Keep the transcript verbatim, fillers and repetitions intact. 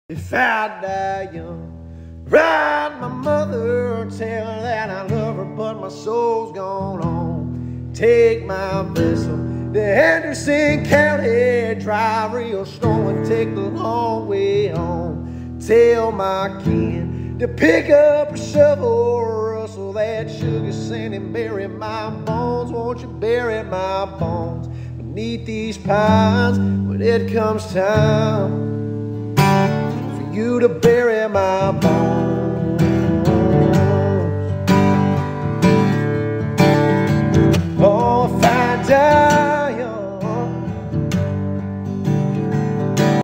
If I die young, write my mother, tell her that I love her, but my soul's gone on. Take my vessel to Henderson County, drive real slow and take the long way home. Tell my kin to pick up a shovel, rustle that sugar sand and bury my bones. Won't you bury my bones beneath these pines when it comes time for you to bury my bones?